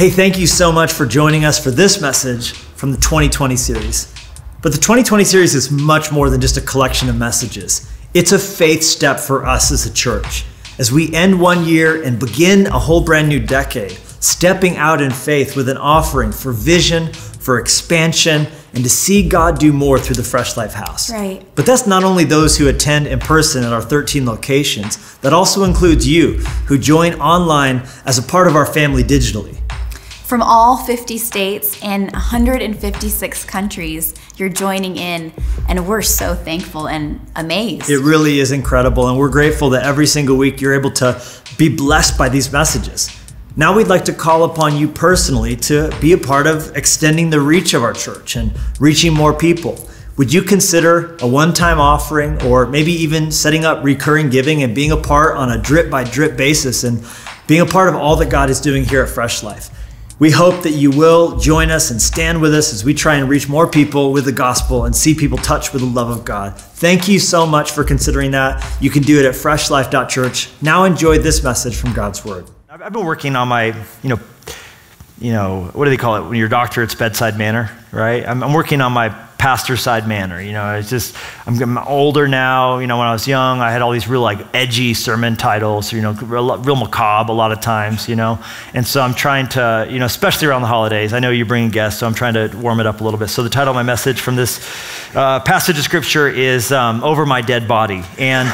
Hey, thank you so much for joining us for this message from the 2020 series. But the 2020 series is much more than just a collection of messages. It's a faith step for us as a church. As we end one year and begin a whole brand new decade, stepping out in faith with an offering for vision, for expansion, and to see God do more through the Fresh Life House. Right. But that's not only those who attend in person at our 13 locations, that also includes you who join online as a part of our family digitally. From all 50 states and 156 countries, you're joining in, and we're so thankful and amazed. It really is incredible, and we're grateful that every single week you're able to be blessed by these messages. Now we'd like to call upon you personally to be a part of extending the reach of our church and reaching more people. Would you consider a one-time offering, or maybe even setting up recurring giving and being a part on a drip-by-drip basis and being a part of all that God is doing here at Fresh Life? We hope that you will join us and stand with us as we try and reach more people with the gospel and see people touched with the love of God. Thank you so much for considering that. You can do it at freshlife.church. Now enjoy this message from God's Word. I've been working on my, what do they call it when you're a doctor? It's bedside manner, right? I'm working on my pastor side manner. It's just, I'm older now. When I was young, I had all these real edgy sermon titles, real macabre a lot of times, And so I'm trying to, especially around the holidays, I know you're bringing guests, so I'm trying to warm it up a little bit. So the title of my message from this passage of scripture is Over My Dead Body. And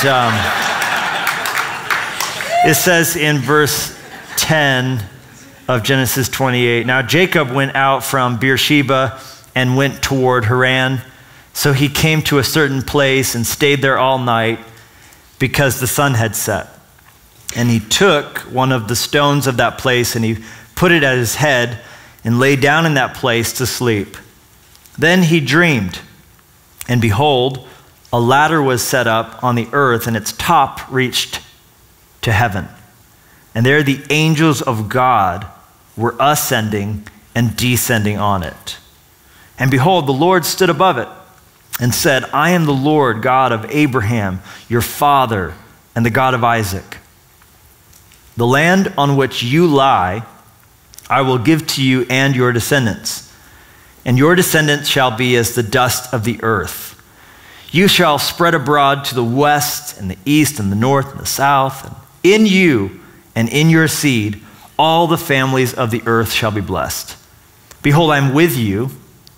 it says in verse 10 of Genesis 28, now Jacob went out from Beersheba and went toward Haran. So he came to a certain place and stayed there all night because the sun had set. And he took one of the stones of that place and he put it at his head and lay down in that place to sleep. Then he dreamed, and behold, a ladder was set up on the earth and its top reached to heaven. And there the angels of God were ascending and descending on it. And behold, the Lord stood above it and said, I am the Lord God of Abraham, your father, and the God of Isaac. The land on which you lie, I will give to you and your descendants. And your descendants shall be as the dust of the earth. You shall spread abroad to the west and the east and the north and the south. And in you and in your seed, all the families of the earth shall be blessed. Behold, I am with you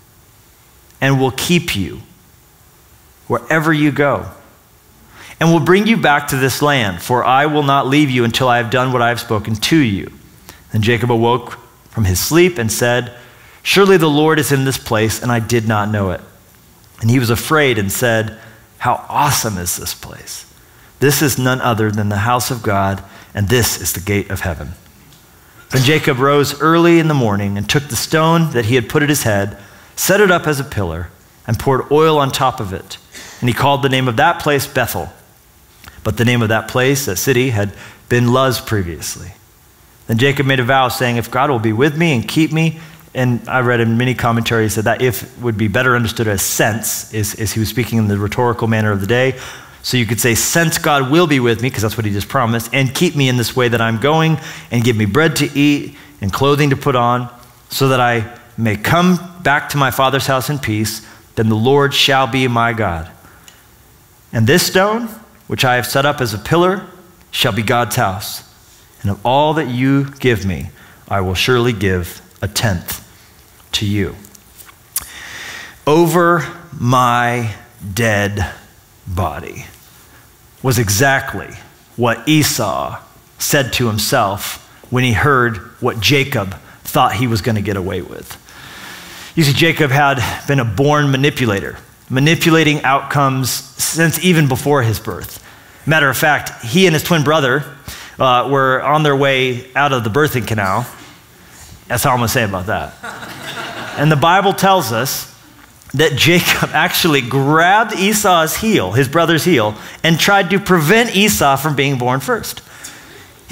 and will keep you wherever you go, and will bring you back to this land, for I will not leave you until I have done what I have spoken to you. Then Jacob awoke from his sleep and said, surely the Lord is in this place, and I did not know it. And he was afraid and said, how awesome is this place? This is none other than the house of God, and this is the gate of heaven. Then Jacob rose early in the morning and took the stone that he had put at his head, set it up as a pillar, and poured oil on top of it. And he called the name of that place Bethel. But the name of that place, that city, had been Luz previously. Then Jacob made a vow, saying, if God will be with me and keep me, and I read in many commentaries that if would be better understood as sense, is he was speaking in the rhetorical manner of the day. So you could say, since God will be with me, because that's what he just promised, and keep me in this way that I'm going, and give me bread to eat and clothing to put on, so that I may come back to my father's house in peace, then the Lord shall be my God. And this stone, which I have set up as a pillar, shall be God's house. And of all that you give me, I will surely give a tenth to you. Over my dead body was exactly what Esau said to himself when he heard what Jacob thought he was going to get away with. You see, Jacob had been a born manipulator, manipulating outcomes since even before his birth. Matter of fact, he and his twin brother were on their way out of the birthing canal. That's all I'm going to say about that. And the Bible tells us that Jacob actually grabbed Esau's heel, his brother's heel, and tried to prevent Esau from being born first.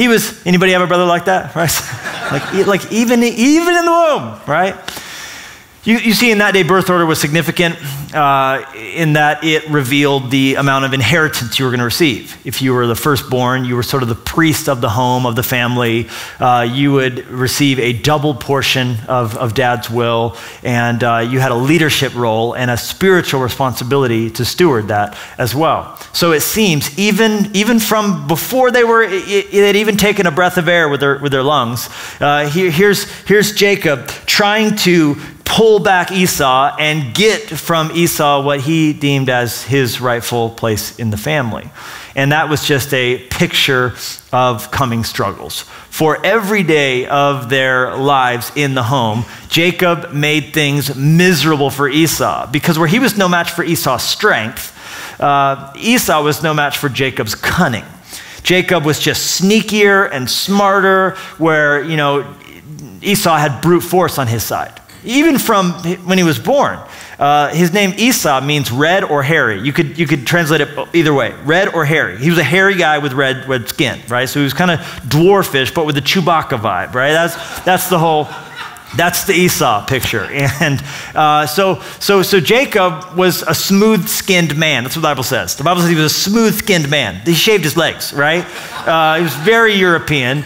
Anybody have a brother like that? Right? like even in the womb, right? You see, in that day, birth order was significant in that it revealed the amount of inheritance you were going to receive. If you were the firstborn, you were sort of the priest of the home, of the family. You would receive a double portion of dad's will, and you had a leadership role and a spiritual responsibility to steward that as well. So it seems, even from before they had even taken a breath of air with their lungs, here's Jacob trying to pull back Esau and get from Esau what he deemed as his rightful place in the family. And that was just a picture of coming struggles. For every day of their lives in the home, Jacob made things miserable for Esau, because where he was no match for Esau's strength, Esau was no match for Jacob's cunning. Jacob was just sneakier and smarter, where, Esau had brute force on his side. Even from when he was born, his name Esau means red or hairy. You could translate it either way, red or hairy. He was a hairy guy with red skin, right? So he was kind of dwarfish, but with the Chewbacca vibe, right? That's the Esau picture. And so Jacob was a smooth-skinned man. That's what the Bible says. The Bible says he was a smooth-skinned man. He shaved his legs, right? He was very European.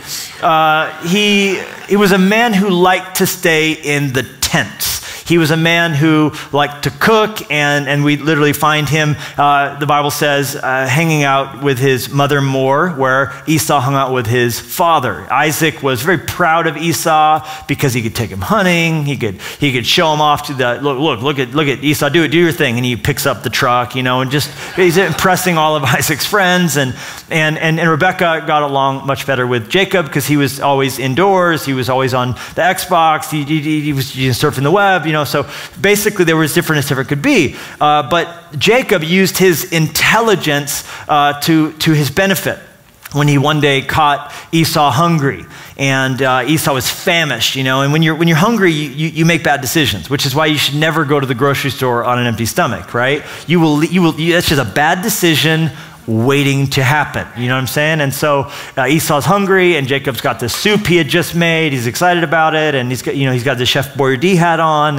He was a man who liked to stay in the tents. He was a man who liked to cook, and we literally find him, the Bible says, hanging out with his mother more, where Esau hung out with his father. Isaac was very proud of Esau because he could take him hunting. He could show him off to the, look at Esau, do your thing. And he picks up the truck, and just, he's impressing all of Isaac's friends. And Rebekah got along much better with Jacob because he was always indoors. He was always on the Xbox. He was surfing the web, So basically they were as different as different could be. But Jacob used his intelligence to his benefit when he one day caught Esau hungry. And Esau was famished, And when you're hungry, you make bad decisions, which is why you should never go to the grocery store on an empty stomach, right? That's just a bad decision waiting to happen. You know what I'm saying? And so Esau's hungry, and Jacob's got this soup he had just made. He's excited about it, and he's got the Chef Boyardee hat on,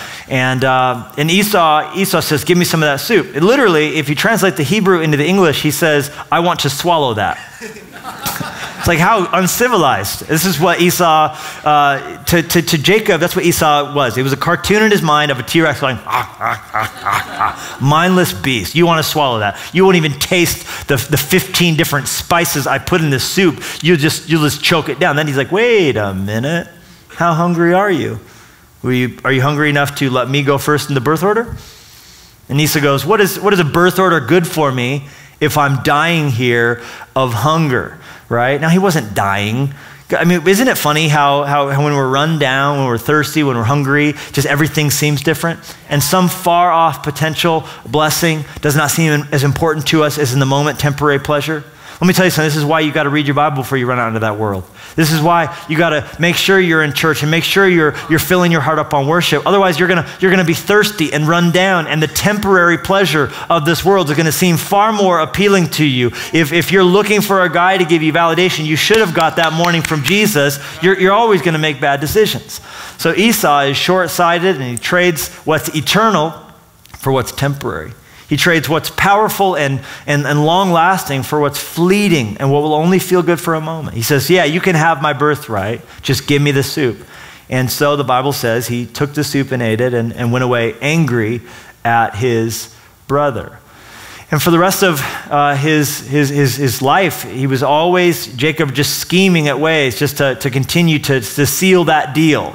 and Esau says, "Give me some of that soup." It literally, if you translate the Hebrew into the English, he says, "I want to swallow that." It's like, how uncivilized. This is what Esau, to Jacob, that's what Esau was. It was a cartoon in his mind of a T-Rex going, mindless beast. You want to swallow that. You won't even taste the 15 different spices I put in this soup. You'll just choke it down. Then he's like, wait a minute. How hungry are you? Are you hungry enough to let me go first in the birth order? And Esau goes, what is a birth order good for me if I'm dying here of hunger? Right? Now, he wasn't dying. I mean, isn't it funny how when we're run down, when we're thirsty, when we're hungry, just everything seems different? And some far off potential blessing does not seem as important to us as in the moment temporary pleasure. Let me tell you something. This is why you got to read your Bible before you run out into that world. This is why you got to make sure you're in church and make sure you're filling your heart up on worship. Otherwise, you're gonna be thirsty and run down, and the temporary pleasure of this world is going to seem far more appealing to you. If you're looking for a guy to give you validation, you should have got that morning from Jesus. You're always going to make bad decisions. So Esau is short-sighted, and he trades what's eternal for what's temporary. He trades what's powerful and long-lasting for what's fleeting and what will only feel good for a moment. He says, yeah, you can have my birthright. Just give me the soup. And so the Bible says he took the soup and ate it and went away angry at his brother. And for the rest of his life, he was always, Jacob, just scheming at ways just to continue to seal that deal,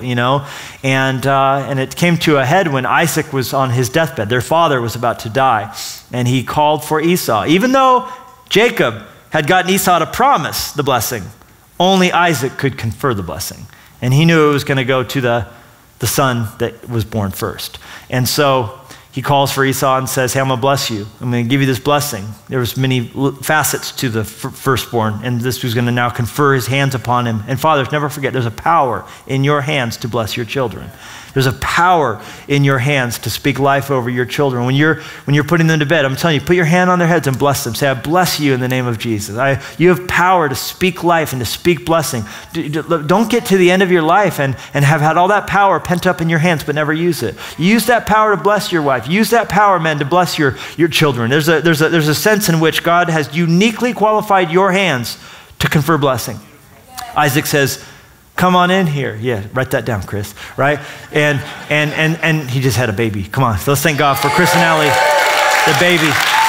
And it came to a head when Isaac was on his deathbed. Their father was about to die, and he called for Esau. Even though Jacob had gotten Esau to promise the blessing, only Isaac could confer the blessing. And he knew it was going to go to the son that was born first. And so he calls for Esau and says, hey, I'm going to bless you. I'm going to give you this blessing. There was many facets to the firstborn, and this was going to now confer his hands upon him. And fathers, never forget, there's a power in your hands to bless your children. There's a power in your hands to speak life over your children. When you're putting them to bed, I'm telling you, put your hand on their heads and bless them. Say, I bless you in the name of Jesus. You have power to speak life and to speak blessing. Don't get to the end of your life and have had all that power pent up in your hands but never use it. Use that power to bless your wife. Use that power, men, to bless your children. There's a sense in which God has uniquely qualified your hands to confer blessing. Isaac says, come on in here. Yeah, write that down, Chris, right? And he just had a baby. Come on, let's thank God for Chris and Allie, the baby.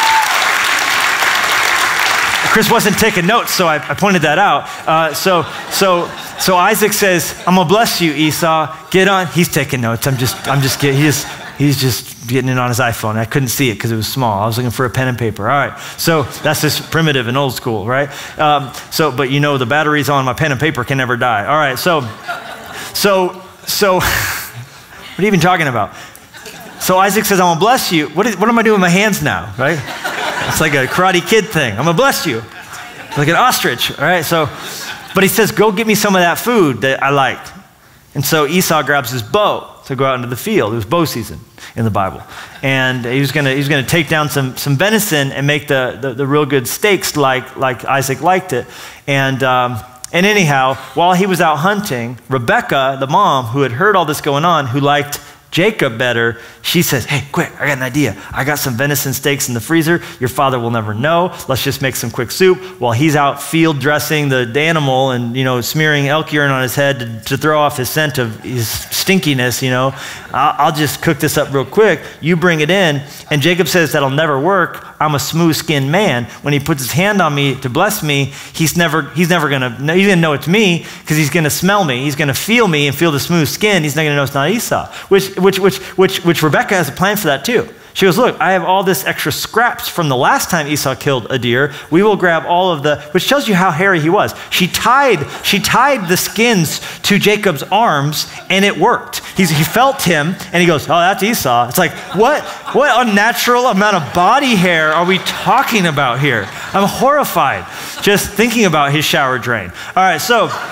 Chris wasn't taking notes, so I pointed that out. So Isaac says, I'm gonna bless you, Esau. Get on. He's taking notes. I'm just kidding. He's just getting it on his iPhone. I couldn't see it because it was small. I was looking for a pen and paper. All right. So that's just primitive and old school, right? But you know, the batteries on my pen and paper can never die. All right. So what are you even talking about? So Isaac says, I'm gonna bless you. What am I doing with my hands now, right? It's like a Karate Kid thing. I'm gonna bless you. Like an ostrich, all right? But he says, go get me some of that food that I liked. And so Esau grabs his bow to go out into the field. It was bow season in the Bible. And he was gonna take down some venison and make the real good steaks like Isaac liked it. And anyhow, while he was out hunting, Rebecca, the mom, who had heard all this going on, who liked Jacob better, she says, hey, quick, I got an idea. I got some venison steaks in the freezer. Your father will never know. Let's just make some quick soup while he's out field dressing the animal and, smearing elk urine on his head to throw off his scent of his stinkiness, I'll just cook this up real quick. You bring it in. And Jacob says, that'll never work. I'm a smooth-skinned man. When he puts his hand on me to bless me, he's gonna know it's me because he's gonna smell me. He's gonna feel me and feel the smooth skin. He's not gonna know it's not Esau, which Rebecca has a plan for that too. She goes, look, I have all this extra scraps from the last time Esau killed a deer. We will grab all of which tells you how hairy he was. She tied the skins to Jacob's arms and it worked. He felt him and he goes, oh, that's Esau. It's like, what unnatural amount of body hair are we talking about here? I'm horrified just thinking about his shower drain. All right,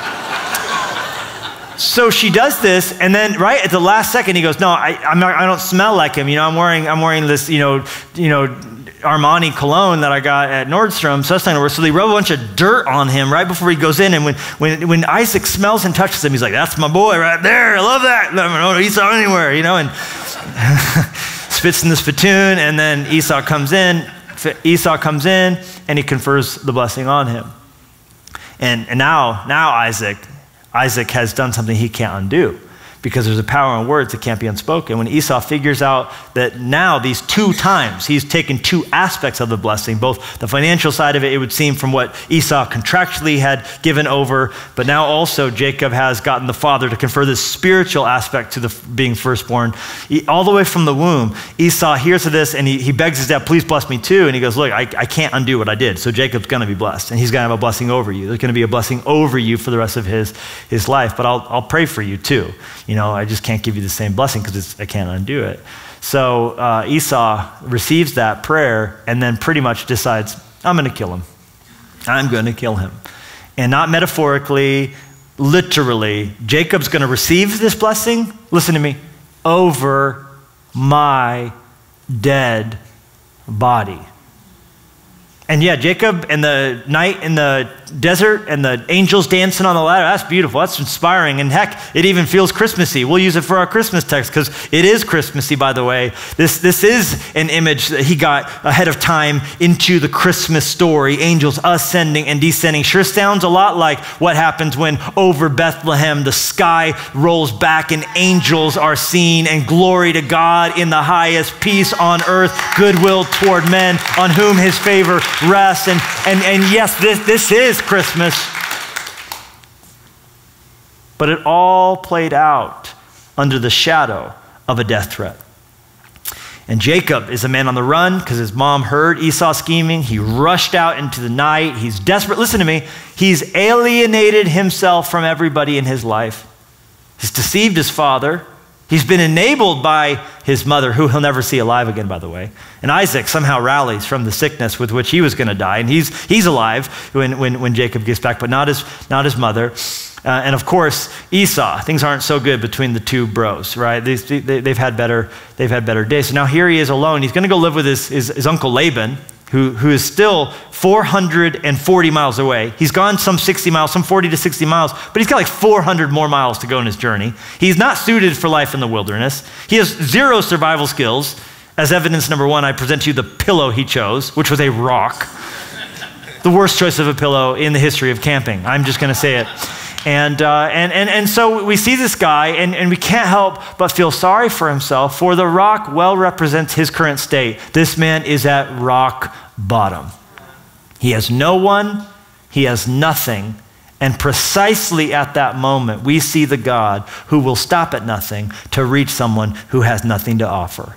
So she does this, and then right at the last second, he goes, "No, I don't smell like him. I'm wearing this, Armani cologne that I got at Nordstrom. So that's not gonna work." So they rub a bunch of dirt on him right before he goes in, and when Isaac smells and touches him, he's like, "That's my boy right there. I love that. No Esau anywhere, and spits in the spittoon, and then Esau comes in, and he confers the blessing on him, and now Isaac has done something he can't undo because there's a power in words that can't be unspoken. When Esau figures out that now these 2 times he's taken 2 aspects of the blessing, both the financial side of it, it would seem from what Esau contractually had given over, but now also Jacob has gotten the father to confer this spiritual aspect to the being firstborn. All the way from the womb, Esau hears of this and he begs his dad, please bless me too. And he goes, look, I can't undo what I did. So Jacob's gonna be blessed and he's gonna have a blessing over you. There's gonna be a blessing over you for the rest of his life, but I'll pray for you too. I just can't give you the same blessing because I can't undo it. So Esau receives that prayer and then pretty much decides, I'm going to kill him. I'm going to kill him. And not metaphorically, literally, Jacob's going to receive this blessing, listen to me, over my dead body. And yeah, Jacob and the night in the desert and the angels dancing on the ladder, that's beautiful, that's inspiring. And heck, it even feels Christmassy. We'll use it for our Christmas text because it is Christmassy, by the way. This is an image that he got ahead of time into the Christmas story. Angels ascending and descending. Sure sounds a lot like what happens when over Bethlehem the sky rolls back and angels are seen and glory to God in the highest, peace on earth, goodwill toward men on whom his favor rest. And yes, this is Christmas. But it all played out under the shadow of a death threat. And Jacob is a man on the run because his mom heard Esau scheming. He rushed out into the night. He's desperate. Listen to me. He's alienated himself from everybody in his life. He's deceived his father. He's been enabled by his mother, who he'll never see alive again, by the way. And Isaac somehow rallies from the sickness with which he was going to die, and he's alive when Jacob gets back, but not his mother. And of course, Esau. Things aren't so good between the two bros, right? They've had better days. So now here he is alone. He's going to go live with his uncle Laban, who is still 440 miles away. He's gone some 60 miles, some 40 to 60 miles, but he's got like 400 more miles to go in his journey. He's not suited for life in the wilderness. He has zero survival skills. As evidence number one, I present to you the pillow he chose, which was a rock. The worst choice of a pillow in the history of camping. I'm just going to say it. And so we see this guy, and we can't help but feel sorry for himself, for the rock well represents his current state. This man is at rock bottom. He has no one, he has nothing, and precisely at that moment, we see the God who will stop at nothing to reach someone who has nothing to offer.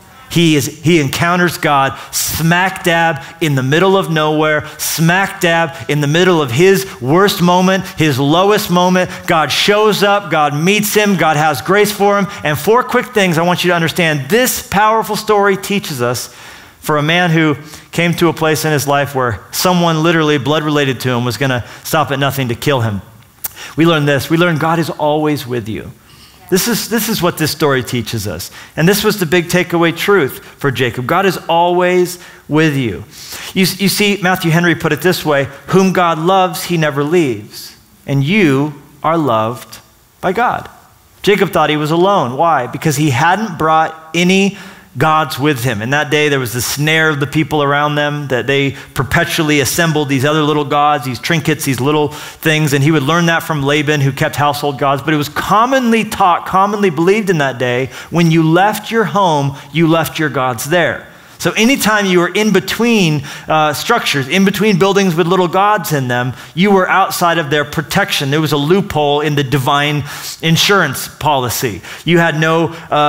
He encounters God smack dab in the middle of nowhere, smack dab in the middle of his worst moment, his lowest moment. God shows up, God meets him, God has grace for him. And 4 quick things I want you to understand. This powerful story teaches us for a man who came to a place in his life where someone literally blood related to him was going to stop at nothing to kill him. We learn this. We learn God is always with you. This is what this story teaches us. And this was the big takeaway truth for Jacob. God is always with you. You see, Matthew Henry put it this way: whom God loves, he never leaves. And you are loved by God. Jacob thought he was alone. Why? Because he hadn't brought any gods with him. In that day, there was the snare of the people around them that they perpetually assembled these other little gods, these trinkets, these little things, and he would learn that from Laban, who kept household gods. But it was commonly taught, commonly believed in that day, when you left your home, you left your gods there. So anytime you were in between structures, in between buildings with little gods in them, you were outside of their protection. There was a loophole in the divine insurance policy. You had no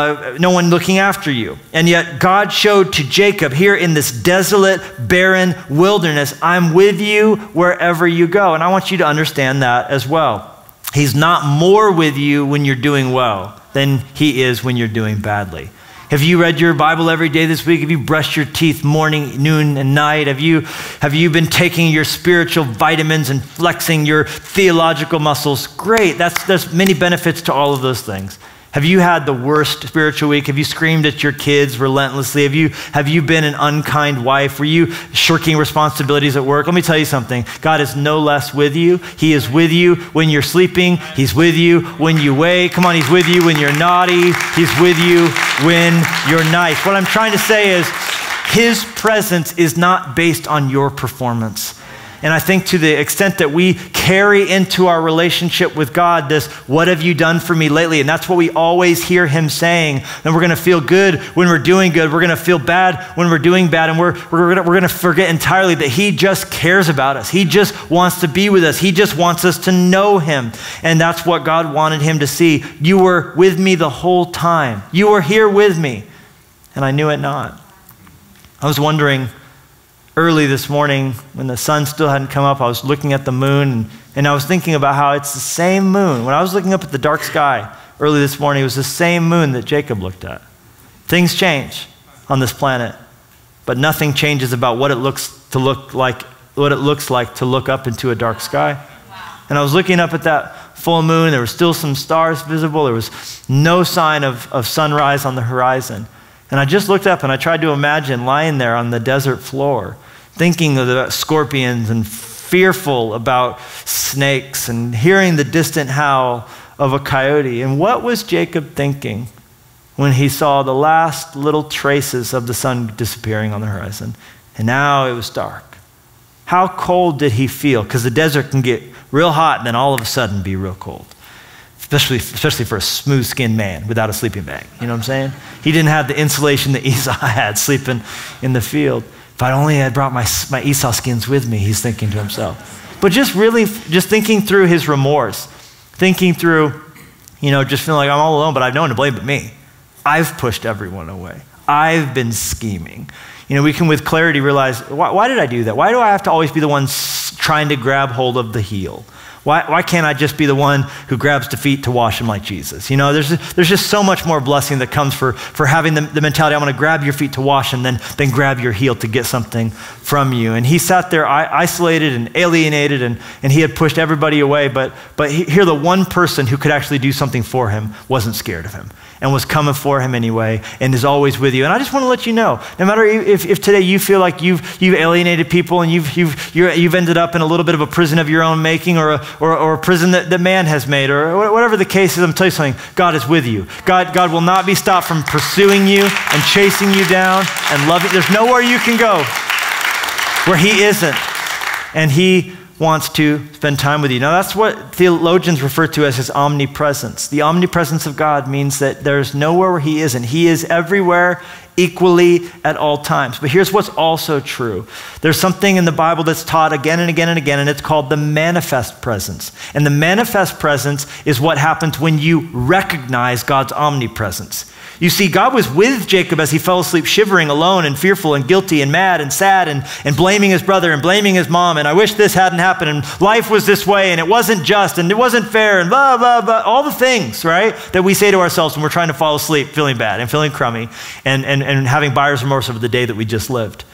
one looking after you. And yet God showed to Jacob here in this desolate, barren wilderness, I'm with you wherever you go. And I want you to understand that as well. He's not more with you when you're doing well than he is when you're doing badly. Have you read your Bible every day this week? Have you brushed your teeth morning, noon, and night? Have you been taking your spiritual vitamins and flexing your theological muscles? Great. There's many benefits to all of those things. Have you had the worst spiritual week? Have you screamed at your kids relentlessly? Have you been an unkind wife? Were you shirking responsibilities at work? Let me tell you something. God is no less with you. He is with you when you're sleeping. He's with you when you wake. Come on, he's with you when you're naughty. He's with you when you're nice. What I'm trying to say is his presence is not based on your performance. And I think to the extent that we carry into our relationship with God this, what have you done for me lately? And that's what we always hear him saying. And we're going to feel good when we're doing good. We're going to feel bad when we're doing bad. And we're going to forget entirely that he just cares about us. He just wants to be with us. He just wants us to know him. And that's what God wanted him to see. You were with me the whole time. You were here with me. And I knew it not. I was wondering, early this morning, when the sun still hadn't come up, I was looking at the moon, and I was thinking about how it's the same moon. When I was looking up at the dark sky early this morning, it was the same moon that Jacob looked at. Things change on this planet, but nothing changes about what it looks like to look up into a dark sky. And I was looking up at that full moon. There were still some stars visible. There was no sign of sunrise on the horizon. And I just looked up and I tried to imagine lying there on the desert floor, thinking of the scorpions and fearful about snakes and hearing the distant howl of a coyote. And what was Jacob thinking when he saw the last little traces of the sun disappearing on the horizon? And now it was dark. How cold did he feel? Because the desert can get real hot and then all of a sudden be real cold. Especially for a smooth-skinned man without a sleeping bag. You know what I'm saying? He didn't have the insulation that Esau had sleeping in the field. If I only had brought my Esau skins with me, he's thinking to himself. But just thinking through his remorse, thinking through, just feeling like I'm all alone, but I've no one to blame but me. I've pushed everyone away. I've been scheming. We can with clarity realize, why did I do that? Why do I have to always be the one trying to grab hold of the heel? Why can't I just be the one who grabs the feet to wash them like Jesus? You know, there's just so much more blessing that comes for having the mentality, I'm going to grab your feet to wash them, then grab your heel to get something from you. And he sat there isolated and alienated, and he had pushed everybody away. But here, the one person who could actually do something for him wasn't scared of him and was coming for him anyway and is always with you. And I just want to let you know, no matter if today you feel like you've alienated people and you've ended up in a little bit of a prison of your own making, or a prison that man has made, or whatever the case is, I'm telling you something, God is with you. God will not be stopped from pursuing you and chasing you down and loving. There's nowhere you can go where he isn't. And he wants to spend time with you. Now, that's what theologians refer to as his omnipresence. The omnipresence of God means that there's nowhere where he isn't. He is everywhere equally at all times. But here's what's also true. There's something in the Bible that's taught again and again and again, and it's called the manifest presence. And the manifest presence is what happens when you recognize God's omnipresence. You see, God was with Jacob as he fell asleep, shivering, alone, and fearful, and guilty, and mad, and sad, and blaming his brother, and blaming his mom, and I wish this hadn't happened, and life was this way, and it wasn't just, and it wasn't fair, and blah, blah, blah, all the things, right, that we say to ourselves when we're trying to fall asleep, feeling bad, and feeling crummy, and having buyer's remorse over the day that we just lived.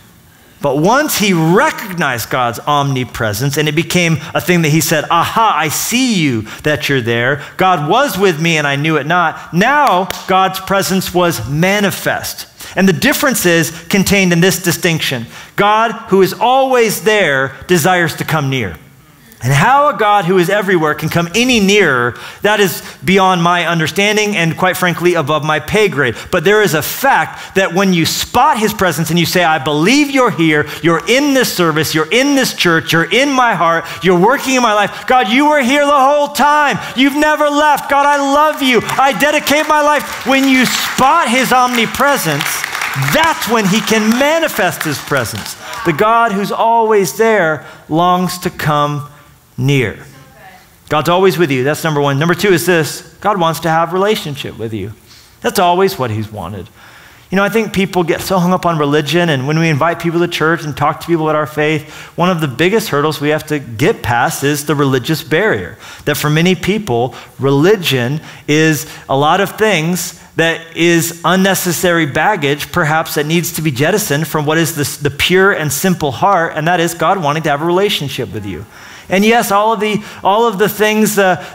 But once he recognized God's omnipresence and it became a thing that he said, aha, I see you that you're there. God was with me and I knew it not. Now God's presence was manifest. And the difference is contained in this distinction. God, who is always there, desires to come near. And how a God who is everywhere can come any nearer, that is beyond my understanding and quite frankly above my pay grade. But there is a fact that when you spot his presence and you say, I believe you're here, you're in this service, you're in this church, you're in my heart, you're working in my life. God, you were here the whole time. You've never left. God, I love you. I dedicate my life. When you spot his omnipresence, that's when he can manifest his presence. The God who's always there longs to come near. God's always with you. That's number one. Number two is this. God wants to have a relationship with you. That's always what he's wanted. You know, I think people get so hung up on religion, and when we invite people to church and talk to people about our faith, one of the biggest hurdles we have to get past is the religious barrier. That for many people, religion is a lot of things that is unnecessary baggage, perhaps, that needs to be jettisoned from what is the pure and simple heart, and that is God wanting to have a relationship with you. And yes, all of the things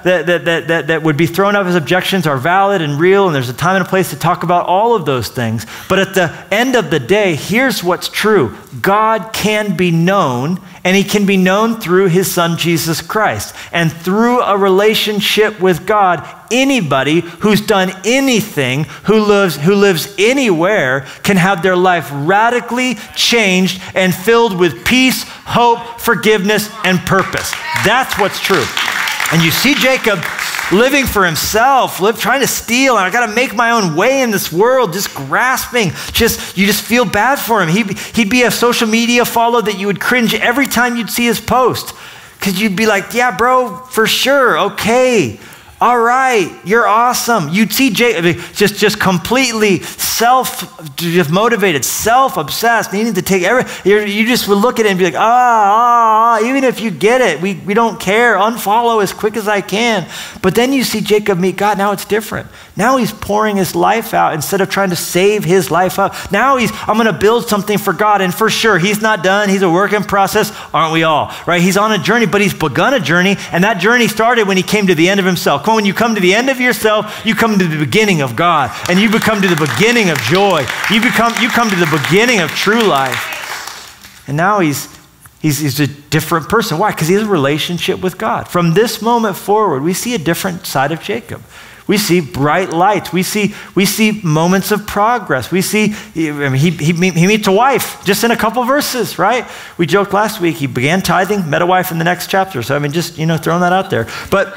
that would be thrown up as objections are valid and real, and there's a time and a place to talk about all of those things. But at the end of the day, here's what's true. God can be known, and he can be known through his son, Jesus Christ. And through a relationship with God, anybody who's done anything, who lives anywhere, can have their life radically changed and filled with peace, hope, forgiveness, and purpose. That's what's true. And you see Jacob living for himself, trying to steal, and I got to make my own way in this world, just grasping. You just feel bad for him. He'd be a social media follow that you would cringe every time you'd see his post, because you'd be like, yeah, bro, for sure, okay. All right, you're awesome. You'd see Jacob just completely self-motivated, self-obsessed, needing to take you just would look at it and be like, even if you get it, we don't care. Unfollow as quick as I can. But then you see Jacob meet God. Now it's different. Now he's pouring his life out instead of trying to save his life up. Now I'm going to build something for God. And for sure, he's not done. He's a work in process. Aren't we all? Right? He's on a journey, but he's begun a journey. And that journey started when he came to the end of himself. When you come to the end of yourself, you come to the beginning of God, and you become to the beginning of joy. You come to the beginning of true life. And now he's a different person. Why? Because he has a relationship with God. From this moment forward, we see a different side of Jacob. We see bright lights. We see moments of progress. We see, he meets a wife just in a couple verses, right? We joked last week, he began tithing, met a wife in the next chapter. So just, throwing that out there. But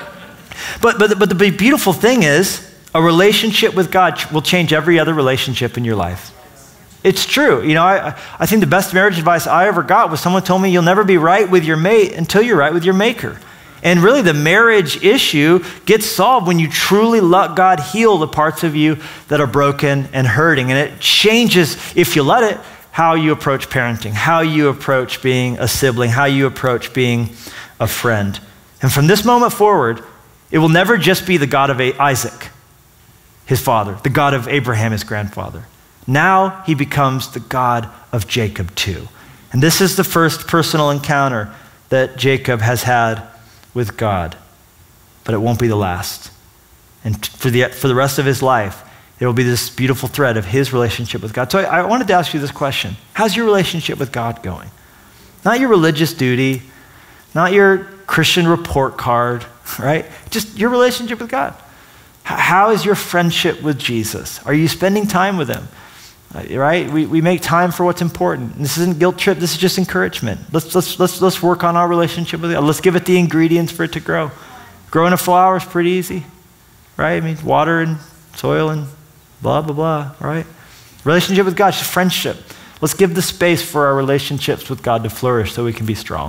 the beautiful thing is, a relationship with God will change every other relationship in your life. It's true. I think the best marriage advice I ever got was someone told me you'll never be right with your mate until you're right with your maker. And really the marriage issue gets solved when you truly let God heal the parts of you that are broken and hurting. And it changes, if you let it, how you approach parenting, how you approach being a sibling, how you approach being a friend. And from this moment forward, it will never just be the God of Isaac, his father, the God of Abraham, his grandfather. Now he becomes the God of Jacob too. And this is the first personal encounter that Jacob has had with God. But it won't be the last. And for the rest of his life, there will be this beautiful thread of his relationship with God. So I wanted to ask you this question. How's your relationship with God going? Not your religious duty, not your Christian report card, right? Just your relationship with God. How is your friendship with Jesus? Are you spending time with him? Right? We make time for what's important. This isn't guilt trip. This is just encouragement. Let's work on our relationship with God. Let's give it the ingredients for it to grow. Growing a flower is pretty easy, right? I mean, water and soil and blah, blah, blah, right? Relationship with God is just friendship. Let's give the space for our relationships with God to flourish so we can be strong.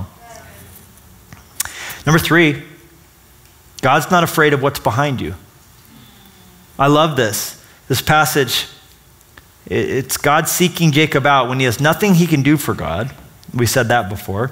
Number 3, God's not afraid of what's behind you. I love this. This passage, it's God seeking Jacob out when he has nothing he can do for God. We said that before.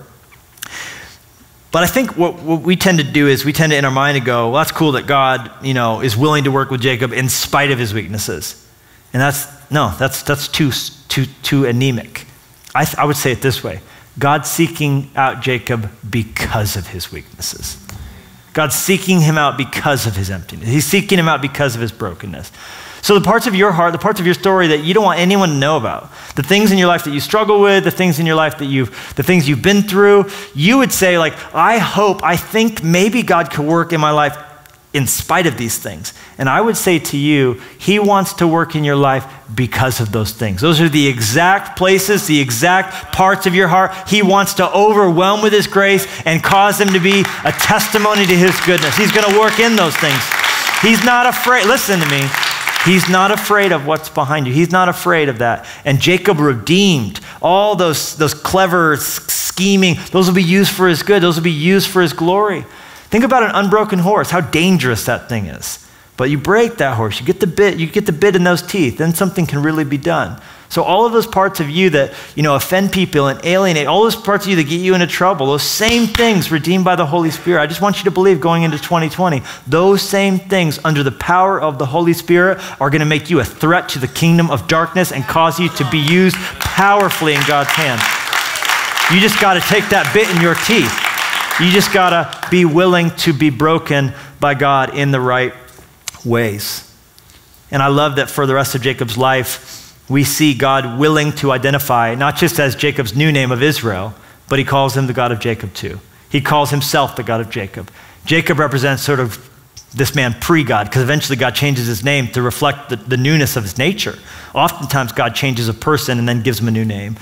But I think what we tend to do is we tend to in our mind to go, well, that's cool that God, is willing to work with Jacob in spite of his weaknesses. And that's too anemic. I would say it this way. God's seeking out Jacob because of his weaknesses. God's seeking him out because of his emptiness. He's seeking him out because of his brokenness. So the parts of your heart, the parts of your story that you don't want anyone to know about, the things in your life that you struggle with, the things in your life the things you've been through, you would say like, I think maybe God could work in my life in spite of these things. And I would say to you, he wants to work in your life because of those things. Those are the exact places, the exact parts of your heart he wants to overwhelm with his grace and cause them to be a testimony to his goodness. He's going to work in those things. He's not afraid. Listen to me. He's not afraid of what's behind you. He's not afraid of that. And Jacob redeemed all those clever scheming. Those will be used for his good. Those will be used for his glory. Think about an unbroken horse, how dangerous that thing is. But you break that horse, you get the bit in those teeth, then something can really be done. So all of those parts of you that, offend people and alienate, all those parts of you that get you into trouble, those same things redeemed by the Holy Spirit. I just want you to believe going into 2020, those same things under the power of the Holy Spirit are going to make you a threat to the kingdom of darkness and cause you to be used powerfully in God's hand. You just got to take that bit in your teeth. You just got to be willing to be broken by God in the right ways. And I love that for the rest of Jacob's life, we see God willing to identify, not just as Jacob's new name of Israel, but he calls him the God of Jacob too. He calls himself the God of Jacob. Jacob represents sort of this man pre-God, because eventually God changes his name to reflect the newness of his nature. Oftentimes God changes a person and then gives him a new name.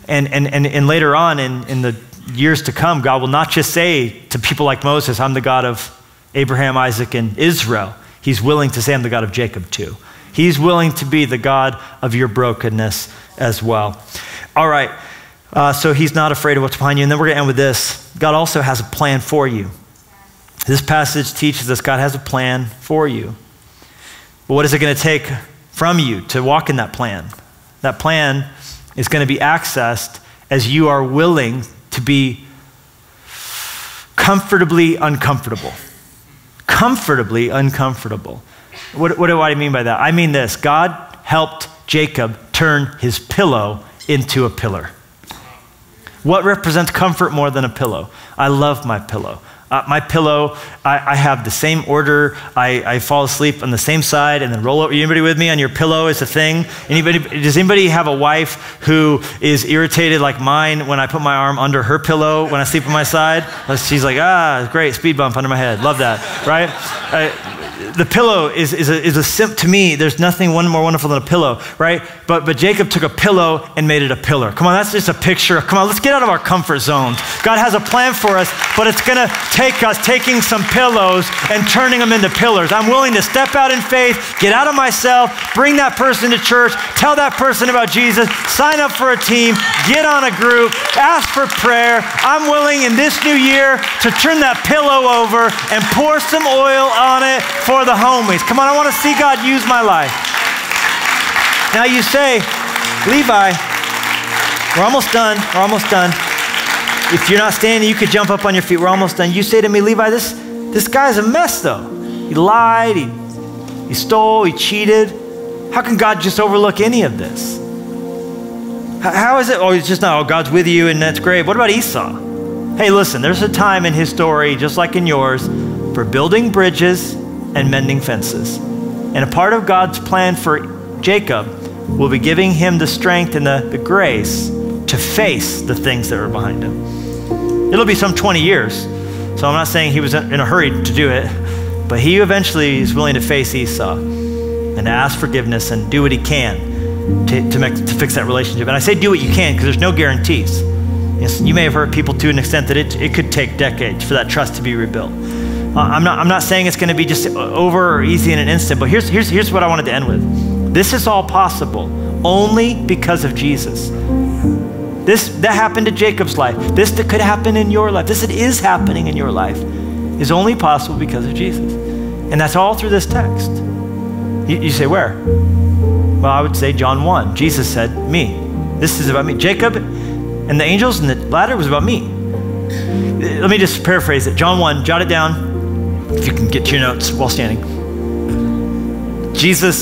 And later on in the years to come, God will not just say to people like Moses, I'm the God of Abraham, Isaac, and Israel. He's willing to say, I'm the God of Jacob too. He's willing to be the God of your brokenness as well. All right, so he's not afraid of what's behind you. And then we're going to end with this. God also has a plan for you. This passage teaches us God has a plan for you. But what is it going to take from you to walk in that plan? That plan is going to be accessed as you are willing to be comfortably uncomfortable. Comfortably uncomfortable. What do I mean by that? I mean this. God helped Jacob turn his pillow into a pillar. What represents comfort more than a pillow? I love my pillow. My pillow, I have the same order. I fall asleep on the same side and then roll over. Anybody with me on your pillow is a thing? Does anybody have a wife who is irritated like mine when I put my arm under her pillow when I sleep on my side? She's like, great, speed bump under my head. Love that, right? The pillow is to me, there's nothing more wonderful than a pillow, right? But Jacob took a pillow and made it a pillar. Come on, that's just a picture. Come on, let's get out of our comfort zones. God has a plan for us, but it's going to take us taking some pillows and turning them into pillars. I'm willing to step out in faith, get out of myself, bring that person to church, tell that person about Jesus, sign up for a team, get on a group, ask for prayer. I'm willing in this new year to turn that pillow over and pour some oil on it for the homies. Come on, I want to see God use my life. Now you say, Levi, we're almost done. if you're not standing, you could jump up on your feet. We're almost done. You say to me, Levi, this guy's a mess though. He lied, he stole, he cheated. How can God just overlook any of this? How is it? Oh, it's just not, oh, God's with you and that's great. What about Esau? Hey, listen, there's a time in his story, just like in yours, for building bridges and mending fences. And a part of God's plan for Jacob will be giving him the strength and the grace to face the things that are behind him. It'll be some 20 years. So I'm not saying he was in a hurry to do it, but he eventually is willing to face Esau and to ask forgiveness and do what he can to fix that relationship. And I say do what you can because there's no guarantees. Yes, you may have hurt people to an extent that it could take decades for that trust to be rebuilt. I'm not saying it's going to be just over or easy in an instant, but here's what I wanted to end with. This is all possible only because of Jesus. That happened to Jacob's life. This that could happen in your life. This that is happening in your life is only possible because of Jesus. And that's all through this text. You say, where? Well, I would say John 1. Jesus said, me. This is about me. Jacob and the angels and the ladder was about me. Let me just paraphrase it. John 1, jot it down if you can get to your notes while standing. Jesus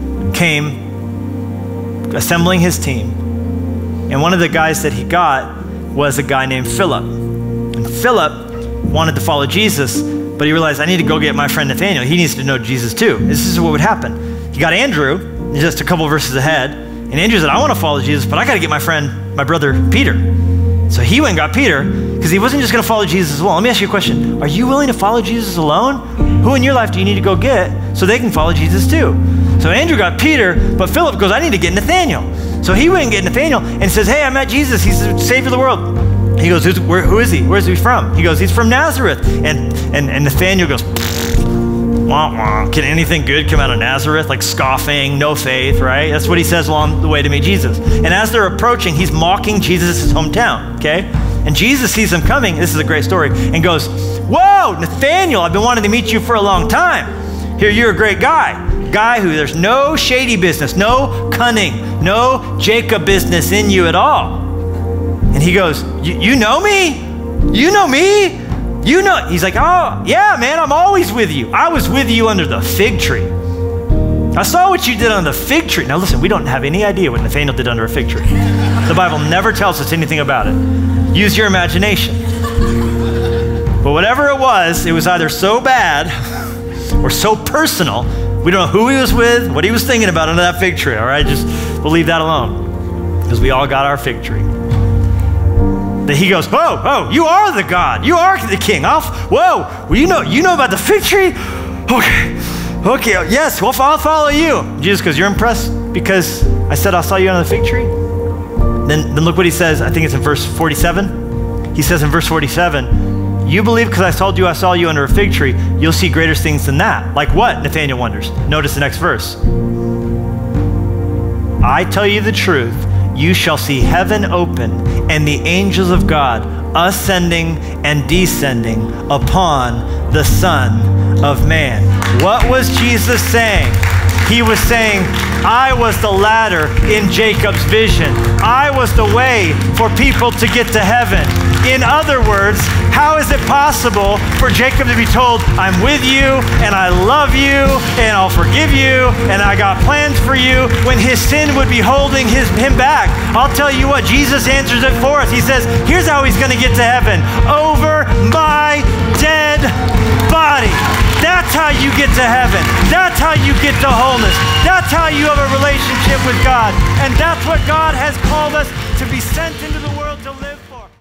came assembling his team. And one of the guys that he got was a guy named Philip. And Philip wanted to follow Jesus, but he realized, I need to go get my friend Nathaniel. He needs to know Jesus too. This is what would happen. He got Andrew, just a couple verses ahead, and Andrew said, I want to follow Jesus, but I got to get my brother Peter. So he went and got Peter, because he wasn't just going to follow Jesus alone. Let me ask you a question. Are you willing to follow Jesus alone? Who in your life do you need to go get so they can follow Jesus too? So Andrew got Peter, but Philip goes, I need to get Nathaniel. So he went and get Nathaniel and says, hey, I met Jesus. He's the Savior of the world. He goes, who is he? Where's he from? He goes, he's from Nazareth. And Nathaniel goes, wah, wah. Can anything good come out of Nazareth? Like scoffing, no faith, right? That's what he says along the way to meet Jesus. And as they're approaching, he's mocking Jesus' hometown, okay? And Jesus sees them coming, this is a great story, and goes, whoa, Nathaniel, I've been wanting to meet you for a long time. Here, you're a great guy who there's no shady business, no cunning, no Jacob business in you at all. And he goes, you know me? You know me? You know, he's like, oh, yeah, man, I'm always with you. I was with you under the fig tree. I saw what you did on the fig tree. Now listen, we don't have any idea what Nathaniel did under a fig tree. The Bible never tells us anything about it. Use your imagination. But whatever it was either so bad or so personal, we don't know who he was with, what he was thinking about under that fig tree, all right? Just we'll leave that alone because we all got our fig tree. Then he goes, oh, you are the God. You are the king. Whoa, well, you know about the fig tree? Okay, yes, well, I'll follow you. Jesus goes, you're impressed because I said I saw you on the fig tree? Then look what he says. I think it's in verse 47. He says in verse 47, you believe because I told you I saw you under a fig tree, you'll see greater things than that. Like what? Nathaniel wonders. Notice the next verse. I tell you the truth, you shall see heaven open and the angels of God ascending and descending upon the Son of Man. What was Jesus saying? He was saying, I was the ladder in Jacob's vision. I was the way for people to get to heaven. In other words, how is it possible for Jacob to be told, I'm with you and I love you and I'll forgive you and I got plans for you when his sin would be holding him back? I'll tell you what, Jesus answers it for us. He says, here's how he's going to get to heaven. Over my dead body. That's how you get to heaven. That's how you get to wholeness. That's how you have a relationship with God. And that's what God has called us to be sent into the